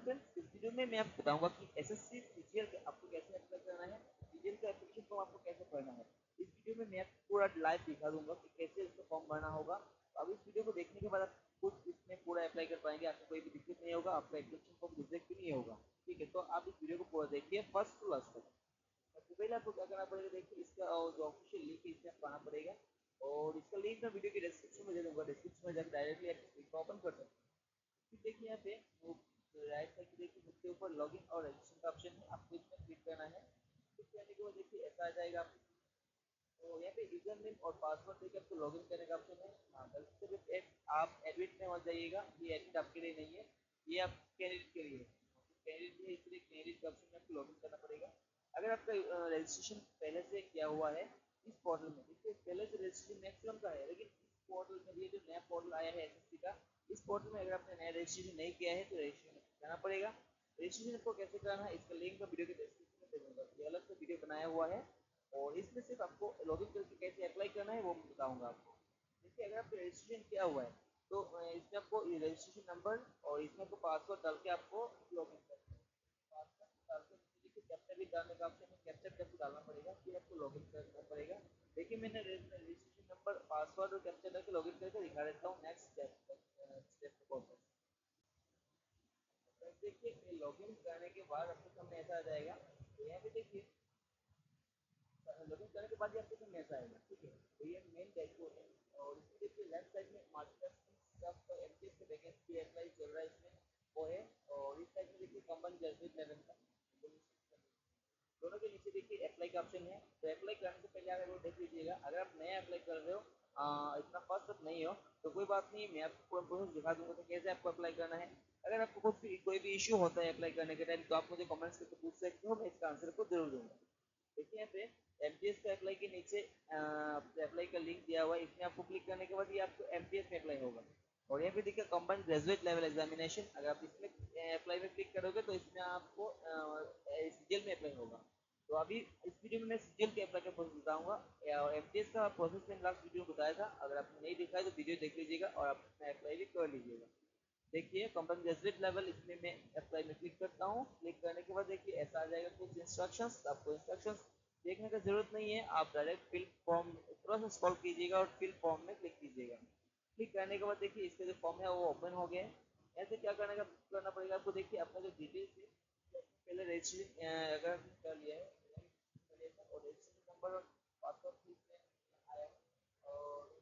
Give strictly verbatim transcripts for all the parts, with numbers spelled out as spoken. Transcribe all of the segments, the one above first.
Friends, इस video में मैं आपको बताऊंगा कि एसएससी सीजीएल का आपको कैसे अप्लाई करना है, सीजीएल का एप्लीकेशन फॉर्म आपको कैसे भरना है। इस वीडियो में मैं आपको पूरा लाइव दिखा दूंगा कि कैसे इसका फॉर्म भरना होगा। अब इस वीडियो को देखने के बाद आप खुद इसमें पूरा अप्लाई कर पाएंगे, आपको कोई भी दिक्कत नहीं होगा, आपका एप्लीकेशन फॉर्म रिजेक्ट भी नहीं होगा। ठीक है, तो आप इस वीडियो को पूरा देखिए फर्स्ट टू लास्ट तक। सबसे पहले आपको क्या करना पड़ेगा, देखिए इसका जो ऑफिशियल लिंक है इसमें आपको आना पड़ेगा, और इसका लिंक मैं वीडियो के डिस्क्रिप्शन में दे दूंगा। डिस्क्रिप्शन में जाकर डायरेक्टली आप इस लिंक को ओपन कर सकते हैं। फिर देखिए यहाँ पे वो राइट साइड पे देखिए सबसे ऊपर लॉगिन और रजिस्ट्रेशन का ऑप्शन है, आपको इसमें क्लिक करना है। क्लिक करने के बाद देखिए ऐसा आ जाएगा आपको, तो यहाँ पे यूजर नेम और पासवर्ड देके आपको लॉगिन करने का ऑप्शन है। हाँ, गलती से भी एक आप एडमिट में मत जाइएगा, ये एडमिट आपके लिए नहीं है, ये आप कैंडिडेट के लिए है। कैंडिडेट है इसलिए कैंडिडेट का ऑप्शन में आपको लॉगिन करना पड़ेगा। अगर आपका रजिस्ट्रेशन पहले से किया हुआ है इस पोर्टल में, देखिए पहले से रजिस्ट्रेशन मैक्सिमम का है, लेकिन इस पोर्टल में ये जो नया पोर्टल आया है एसएससी का, इस पोर्टल में अगर आपने नया रजिस्ट्रेशन नहीं किया है तो रजिस्ट्रेशन करना पड़ेगा। रजिस्ट्रेशन को कैसे करना है इसका लिंक मैं वीडियो के डिस्क्रिप्शन में दे दूंगा, ये अलग से वीडियो बनाया हुआ है, और इसमें सिर्फ आपको लॉगिन करके कैसे अप्लाई करना है वो मैं बताऊंगा आपको। देखिए अगर आपका रजिस्ट्रेशन किया हुआ है तो इसमें आपको रजिस्ट्रेशन नंबर और इसमें आपको पासवर्ड डाल के आपको लॉगिन करना है। पासवर्ड डाल के देखिए कैप्चा भी डालने का ऑप्शन है, कैप्चा भी आपको डालना पड़ेगा, फिर आपको लॉगिन करना पड़ेगा। देखिए मैंने रजिस्ट्रेशन नंबर, पासवर्ड और कैप्चा डाल के लॉगिन करके दिखा देता हूँ नेक्स्ट स्टेप स्टेप प्रोसेस। देखिए लॉगिन करने के बाद आपके सामने ऐसा आ जाएगा, तो यहाँ पे देखिए लॉगिन करने के बाद ये आपके सामने ऐसा आएगा। ठीक है, तो ये मेन डैशबोर्ड है, और इसमें देखिए लेफ्ट साइड में मास्टर्स सब एमटीएस के वैकेंसी अप्लाई चल रहा है इसमें वो है, और इस साइड में देखिए कॉमन ग्रेजुएट लेवल का दोनों के नीचे देखिए अप्लाई का ऑप्शन है। तो अप्लाई करने से पहले आप वो देख लीजिएगा, अगर आप नया अप्लाई कर रहे हो, आ, इतना फर्स्ट तक नहीं हो तो कोई बात नहीं, मैं आपको पूरा प्रोसेस दिखा दूंगा कि कैसे आपको अप्लाई करना है। अगर आपको कुछ भी कोई भी इश्यू होता है अप्लाई करने के टाइम तो आप मुझे कमेंट्स करके पूछ सकते हो, मैं इसका आंसर को जरूर दूंगा। देखिए यहाँ पे एमटीएस का अप्लाई के नीचे अप्लाई का लिंक दिया हुआ है, इसमें आपको क्लिक करने के बाद ये आपको एमटीएस में अप्लाई होगा, और यहाँ पे देखिए कंबाइंड ग्रेजुएट लेवल एग्जामिनेशन, अगर आप इसमें अप्लाई में क्लिक करोगे तो इसमें आपको सीजीएल में अप्लाई होगा। तो अभी इस वीडियो में मैं सीजीएल के अप्लाई का प्रोसेस बताऊंगा, और एमटीएस का प्रोसेस मैंने लास्ट वीडियो में बताया था, अगर आपने नहीं दिखाया तो वीडियो देख लीजिएगा और आप अप्लाई भी कर लीजिएगा। देखिए कंपनी ग्रेजुएट लेवल, इसमें मैं अप्लाई में क्लिक करता हूँ। क्लिक करने के बाद देखिए ऐसा आ जाएगा कुछ इंस्ट्रक्शंस, आपको इंस्ट्रक्शंस देखने का जरूरत नहीं है, आप डायरेक्ट फिल फॉर्म थोड़ा सा स्क्रॉल कीजिएगा और फिल फॉर्म में क्लिक कीजिएगा। क्लिक करने के बाद देखिए इसका जो फॉर्म है वो ओपन हो गया है। ऐसे क्या करने का करना पड़ेगा आपको, देखिए अपना जो डिटेल्स है पहले रजिस्ट्रेशन अगर आपने कर लिया है और रजिस्ट्रेशन नंबर और पासवर्ड आया और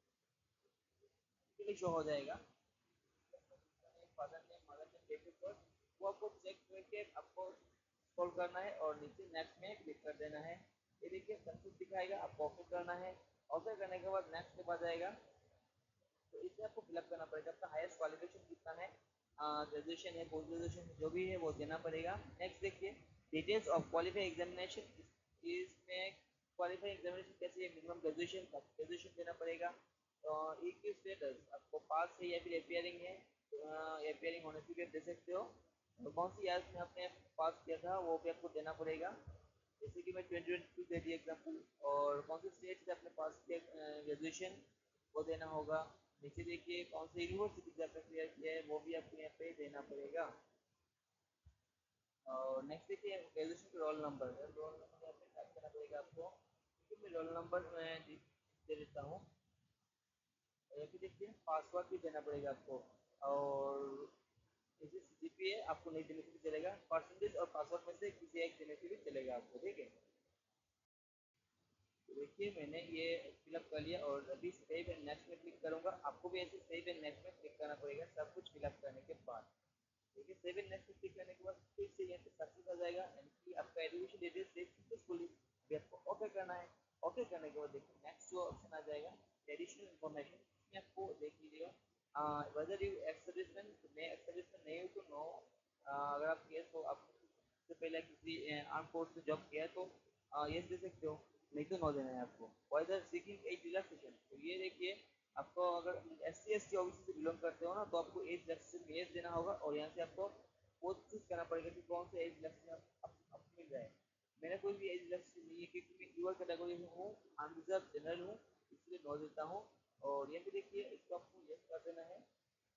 शो हो जाएगा, father name, mother name, date of birth, वो आपको चेक करके आपको स्क्रॉल करना है और नीचे नेक्स्ट में क्लिक कर देना है। ये देखिए सक्सेस दिखाएगा, आपको ओके करना है। ओके करने के बाद नेक्स्ट स्टेप आ जाएगा, तो इसमें आपको फिलअप करना पड़ेगा अपना हाईएस्ट क्वालिफिकेशन कितना है, ग्रेजुएशन है, पोस्ट ग्रेजुएशन जो भी है वो देना पड़ेगा। नेक्स्ट देखिए डिटेल्स ऑफ क्वालिफाइंग एग्जामिनेशन, इसमें क्वालिफाइंग एग्जामिनेशन कैसे है, मिनिमम ग्रेजुएशन ग्रेजुएशन देना पड़ेगा। और एक स्टेटस आपको पास है या फिर अपियरिंग है, अपियरिंग होने से भी आप दे सकते हो। तो कौन सी ईयर में आपने पास किया था वो भी आपको देना पड़ेगा, जैसे कि मैं ट्वेंटी ट्वेंटी टू दे दिया एग्जाम्पल, और कौन से स्टेट से आपने पास किया ग्रेजुएशन वो देना होगा। नीचे देखिए कौन सी यूनिवर्सिटी से आपने क्लियर किया है वो भी आपको यहाँ पे देना पड़ेगा। और नेक्स्ट देखिए ग्रेजुएशन का रोल नंबर, रोल नंबर यहाँ पे टाइप करना पड़ेगा आपको, क्योंकि मैं रोल नंबर मैं दे देता हूँ। यहाँ पे देखिए पासवर्ड भी देना पड़ेगा आपको, और जैसे सीजीपीए आपको नहीं देने से भी चलेगा, परसेंटेज और पासवर्ड में से किसी एक देने से भी चलेगा आपको। ठीक है, तो देखिए मैंने ये फिलअप कर लिया और अभी सेव एंड नेक्स्ट में क्लिक करूंगा, आपको भी ऐसे सेव एंड नेक्स्ट में क्लिक करना पड़ेगा सब कुछ फिलअप करने के बाद। देखिए सेव एंड नेक्स्ट में क्लिक करने के बाद फिर से यहाँ पे सक्सेस आ जाएगा, यानी कि आपका एजुकेशन डिटेल्स सेव सक्सेसफुली, अभी आपको ओके करना है। ओके करने के बाद देखिए नेक्स्ट जो ऑप्शन आ जाएगा एडिशनल इन्फॉर्मेशन, इसमें आपको देख लीजिएगा वेदर यू एक्स सर्विसमैन, मैं एक्स सर्विसमैन नहीं हूँ तो नो, अगर आप केस हो आप से पहले किसी आर्म फोर्स में जॉब किया है तो यस दे सकते हो, नहीं तो नो देना है आपको। वेदर सीकिंग एज रिलैक्सेशन, तो ये देखिए आपको अगर S C S T OBC से बिलोंग करते हो ना तो आपको एज रिलैक्सेशन में यस देना होगा, और यहाँ से आपको वो चूज करना पड़ेगा कि कौन सा एज रिलैक्सेशन आपको मिल जाए। मेरा कोई भी एज रिलैक्सेशन नहीं है क्योंकि मैं यूआर कैटेगरी में हूँ, अनरिजर्व जनरल हूँ, इसलिए नो देता हूँ। और यहाँ पे देखिए इसको आपको यस कर देना है।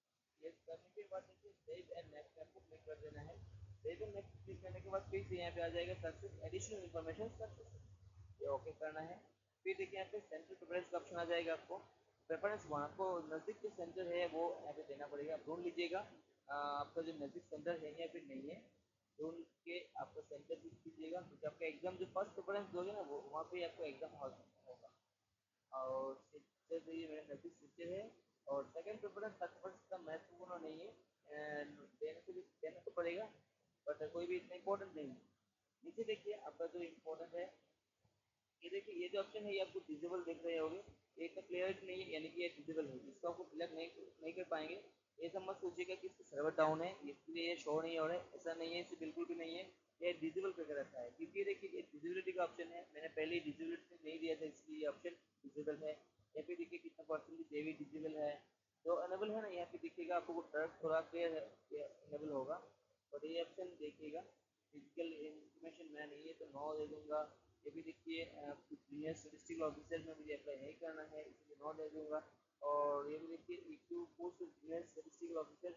यस करने के बाद देखिए सेव एंड नेक्स्ट आपको क्लिक कर देना है। सेव एंड नेक्स्ट क्लिक करने के बाद फिर से यहाँ पे आ जाएगा सक्सेस एडिशनल इन्फॉर्मेशन सक्सेस, ये ओके करना है। फिर देखिए यहाँ पे सेंटर प्रेफरेंस का ऑप्शन आ जाएगा, आपको प्रेफरेंस वहाँ को नज़दीक जो सेंटर है वो यहाँ पे देना पड़ेगा, आप ढूंढ लीजिएगा आपका जो नज़दीक सेंटर है या फिर नहीं है, ढूंढ के आपका सेंटर चूज कीजिएगा, क्योंकि आपका एग्जाम जो फर्स्ट प्रेफरेंस दोगे ना वो वहाँ पे आपको एग्जाम हॉल होगा। और सिक्सर तो ये मेरा नज़दीक सिक्सर है। और सेकंड प्रेफरेंस थर्ड प्रेफरेंस का महत्वपूर्ण नहीं है, एंड देने को भी देना तो पड़ेगा बट कोई भी इतना इंपॉर्टेंट नहीं है। नीचे देखिए आपका जो इम्पोर्टेंट है, ये देखिए ये जो ऑप्शन है ये आपको डिसेबल देख रहे होंगे, ये इतना क्लियरिटी नहीं है, यानी कि ये डिसेबल है, इसको आपको सिलेक्ट नहीं नहीं कर पाएंगे। ये सब मत सोचिएगा कि इसका सर्वर डाउन है इसलिए ये शो नहीं हो रहा है, ऐसा नहीं है, इसे बिल्कुल भी नहीं है, ये डिसेबल करके रखा है, क्योंकि देखिए ये डिसेबिलिटी का ऑप्शन है, मैंने पहले ही डिसेबिलिटी नहीं दिया था इसलिए ये ऑप्शन डिसेबल है। यहाँ पे देखिए कितना परसेंटेज ये भी डिसेबल है, जो अनेबल है ना यहाँ पे देखिएगा आपको ट्रैक थोड़ा क्लियर है अनेबल होगा, और ये ऑप्शन देखिएगा फिजिकल इंफॉर्मेशन मैं नहीं है तो नो दे दूंगा। ये भी देखिए जूनियर स्टेटिस्टिकल ऑफिसर में मुझे अप्लाई नहीं करना है इसलिए नो दे दूंगा। और ये भी देखिए इक्यू पोस्ट जूनियर स्टेटिस्टिकल ऑफिसर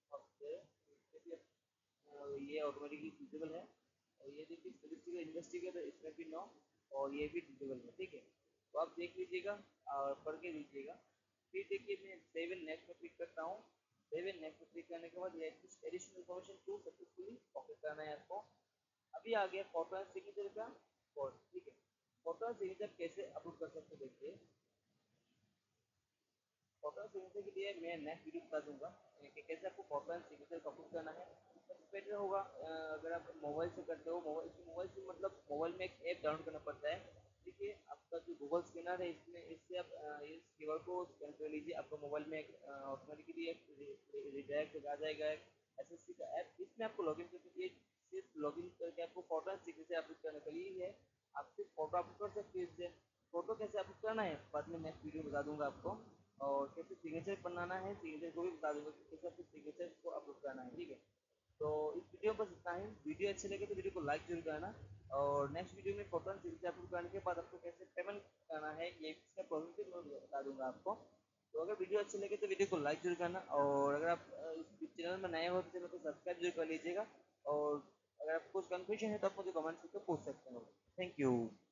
ये ऑटोमेटिकली फिजिबल है। और ये देखिए स्टेटिस्टिकल इन्वेस्टिगेटर इसमें भी नो, और ये भी फिजिबल है, ठीक है। तो आप देख लीजिएगा और पढ़ के दीजिएगा। फिर देखिए मैं सेव एंड नेक्स्ट में क्लिक करता हूँ। सेव एंड नेक्स्ट में क्लिक करने के बाद ये additional information to successfully okay करना है आपको। अभी आ गया फोटो एंड सिग्नेचर का कोड, ठीक है। फोटो एंड सिग्नेचर कैसे अपलोड कर सकते हैं देखिए। फोटो एंड सिग्नेचर के लिए मैं नेक्स्ट वीडियो बता दूंगा कि कैसे आपको फोटो एंड सिग्नेचर अपलोड करना है। सबसे बेटर होगा अगर आप मोबाइल से करते हो, मोबाइल से मोबाइल से मतलब मोबाइल में एक ऐप डाउनलोड करना पड़ता है। देखिए आपका जो गूगल स्कैनर है इसमें इससे आप इस क्यूआर को स्कैन कर लीजिए, आपका मोबाइल में ऑटोमेटिकली एक रिडायरेक्ट आ जाएगा एसएससी का ऐप, इसमें आपको लॉगिन करके लिए सिर्फ लॉगिन करके आपको फोटो एंड सिग्नेचर अपलोड करने के लिए है। आप सिर्फ फोटो अपलोड कर सकते हैं इससे। फोटो कैसे अपलोड करना है बाद में नेक्स्ट वीडियो बता दूंगा आपको, और कैसे सिग्नेचर बनाना है सिग्नेचर को भी बता दूंगा कि कैसे आपको सिग्नेचर को अपलोड करना है, ठीक है। तो इस वीडियो में बस इतना ही। वीडियो अच्छे लगे तो वीडियो को लाइक जरूर करना, और नेक्स्ट वीडियो में फोटो एंड सिग्नेचर अपलोड करने के बाद आपको कैसे पेमेंट करना है ये इसका प्रोसेस मैं बता दूंगा आपको। तो अगर वीडियो अच्छे लगे तो वीडियो को लाइक जरूर करना, और अगर आप इस चैनल में नए हो तो चैनल को सब्सक्राइब जरूर कर लीजिएगा। और अगर आपको कुछ कन्फ्यूजन है तो आप मुझे कमेंट करके पूछ सकते हो। Thank you.